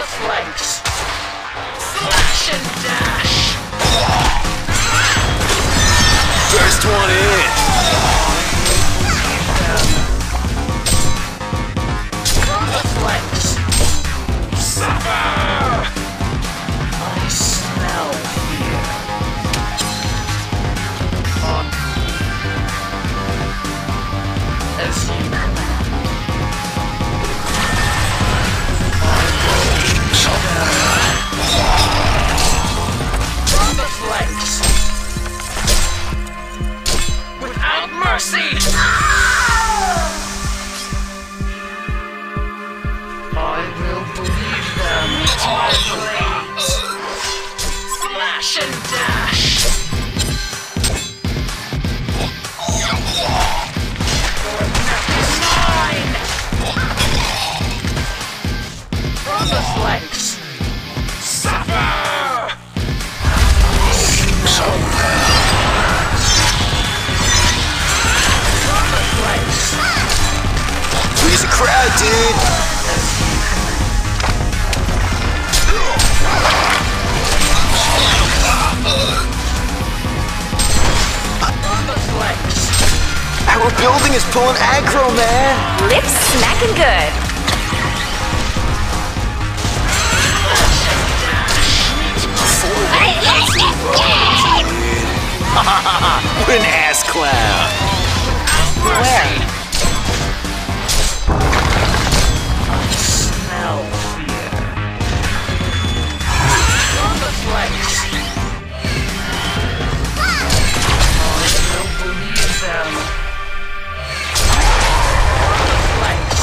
the flanks. Slash and dash. First one in. From the flanks. Suffer! I smell fear. As you command. From the flanks. Without mercy. I will believe them with my blades. Slash and dash. Your neck is mine. From the flanks. Suffer! From the flanks. Freeze the crowd, dude. From the flanks. Our building is pulling aggro, man. Lips smacking good. What an ass clown. Where? I smell fear. From the flanks. I will believe them. From the flanks.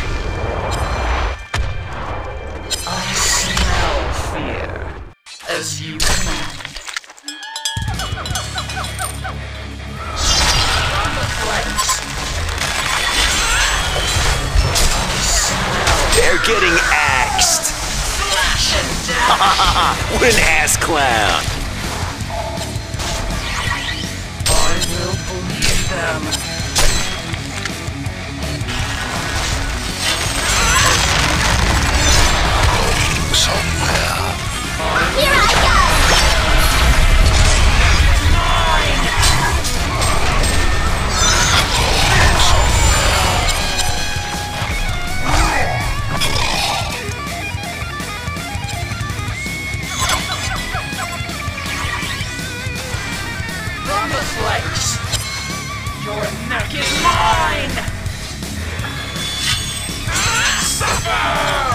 I smell fear. As you command. From the flanks. I smell They're getting axed. slash and dash. What an ass clown. I will believe them. Here I go! From the flanks. Your neck is mine. Suffer!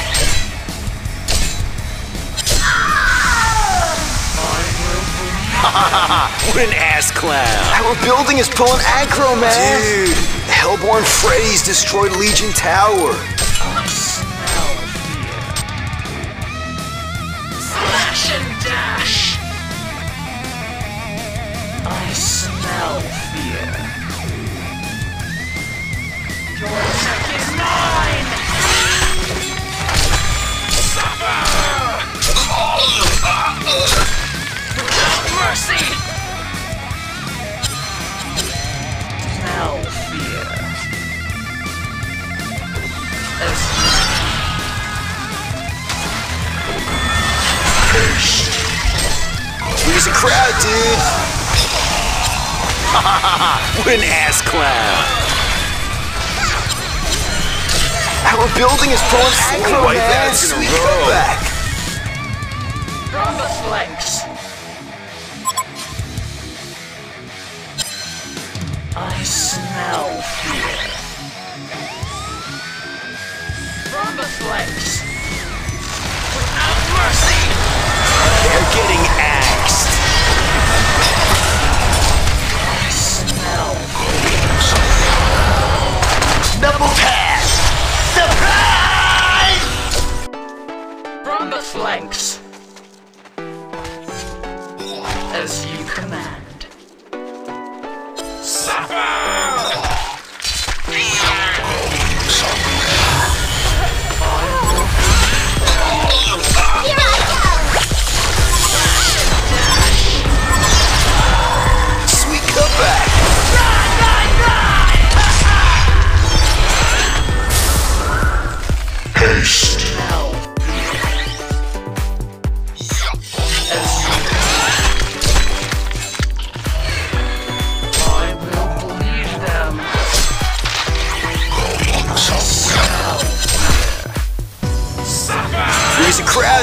What an ass clown. Our building is pulling aggro, man. Dude, Hellborn Freddy's destroyed Legion Tower. I smell fear. Slash and dash. I smell fear. Your neck is mine. Suffer! Without mercy. Smell fear. As Freeze the crowd, dude. What an ass clown. Our building is pulling aggro, man. Sweep it back. from the flanks. I smell fear. From the flanks. Without mercy. They're getting axed. I smell Double pass. Surprise! from the flanks. As you command. Suffer!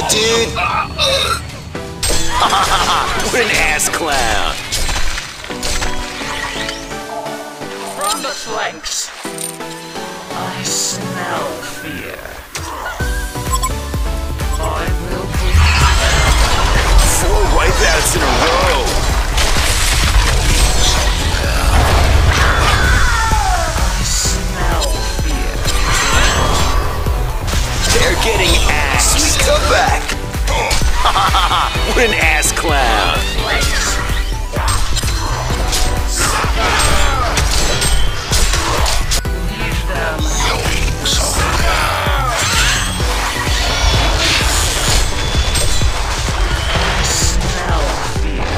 dude. What an ass clown. From the flanks, I smell fear. I will be 4 wipeouts in a row. I smell fear. They're getting axed. Sweet comeback. What an ass clown. Flanks. Leave them. I smell fear.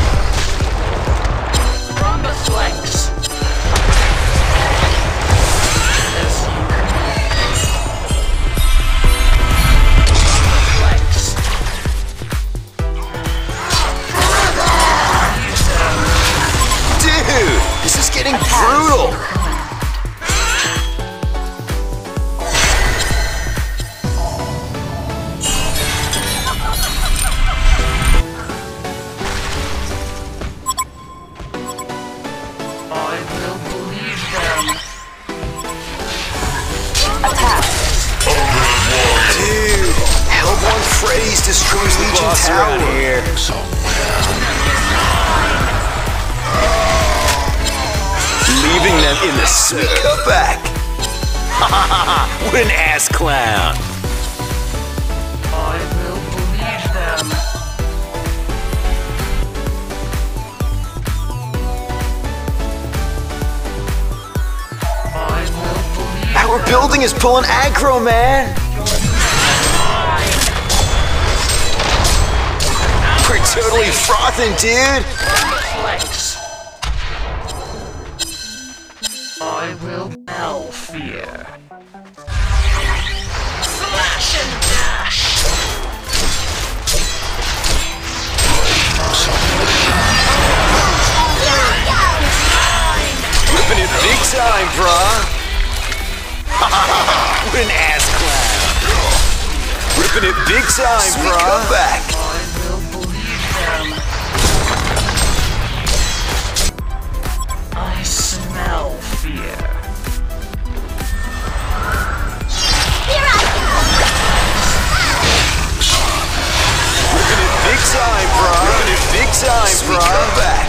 From the flanks. As you command. Flanks. Dude, this is getting brutal. I will believe them. Dude, Hellborn Freddy's destroys Legion Tower. Here. Leaving them in the sweet comeback. What an ass clown. I will believe them. I will believe Our building is pulling aggro, man. We're totally frothing, dude. flanks. I will smell fear. Slash and dash. Ripping it big time, brah. What an ass clown. Ripping it big time, Sweet brah. comeback. I will believe them. I smell fear. Here I Ripping it big time, brah. Ripping it big time, Sweet brah. comeback.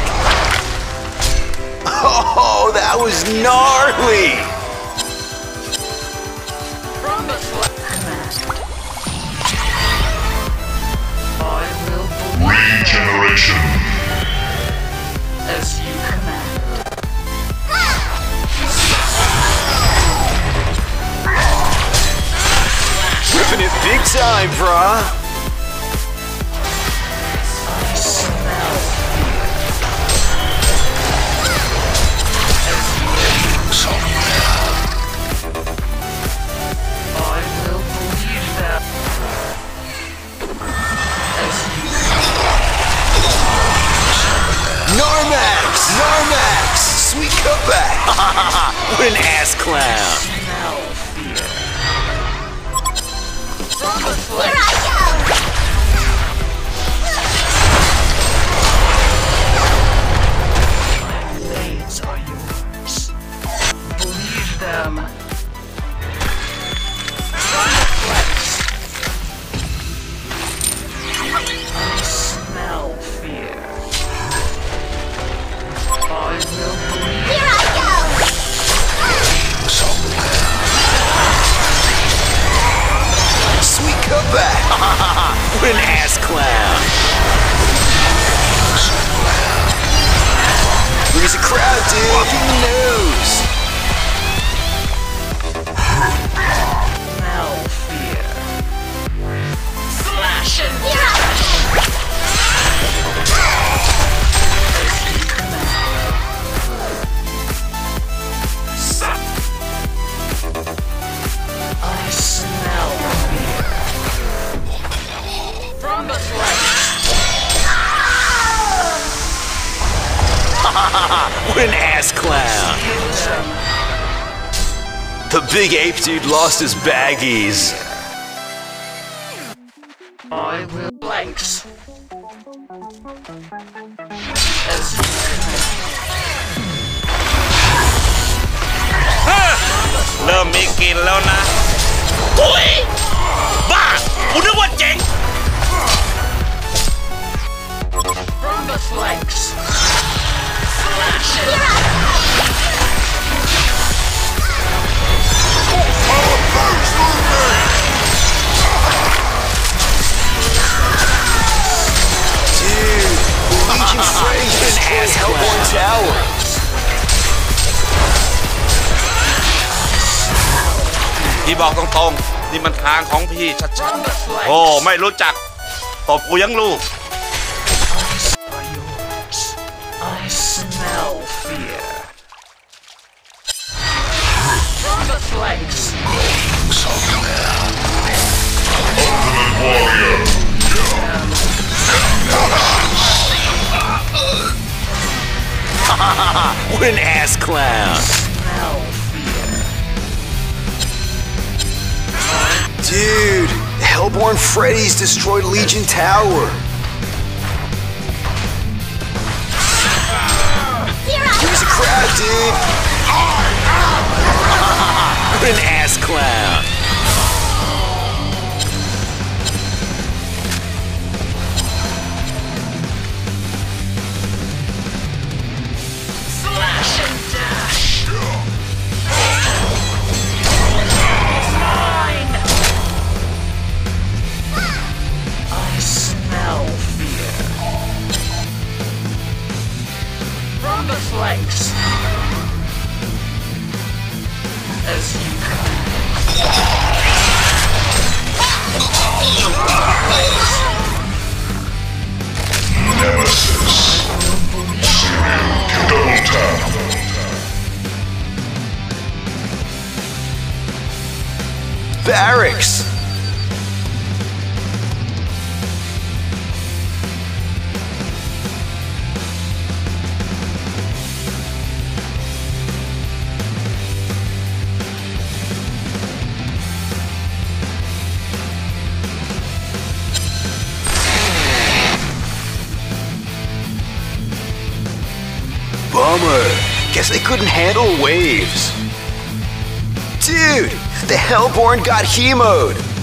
Oh, that was gnarly. From the command. I will believe Regeneration. as you command. Ripping it big time, brah. I smell fear. I will believe them. As you Narmax! Narmax! Sweet comeback. What an ass clown. smell fear. From the Here flanks. I go! My blades are yours. Believe them. From the flanks. I smell fear. I will believe. Here I go! Sweet comeback. What an ass clown. Here's a crowd, dude. Walking the nose. Smell fear. Flash and Here I I smell fear. From the flanks. What an ass clown. Kill them. The big ape dude lost his baggies. I I will flex. เริ่มมีกลิ่นแล้วนะอุ้ยบ้ากูนึกว่าเจ๋ง From the flanks. Slash it. Dude, Legion Freddy destroyed Hellborn Tower. พี่บอกตรงๆนี่มันทางของพี่ชัดๆโอ้ไม่รู้จักตบกูยังลูก Are yours. I smell fear. From the flanks. What an ass clown. Smell fear. Dude, Hellborn Freddy's destroyed Legion Tower. Here's a crowd, dude. What an ass clown. Slash and dash. Mine. I smell fear. From the flanks. As you come. Barracks. Bummer. Guess they couldn't handle waves. Dude, the Hellborn got He-Mode.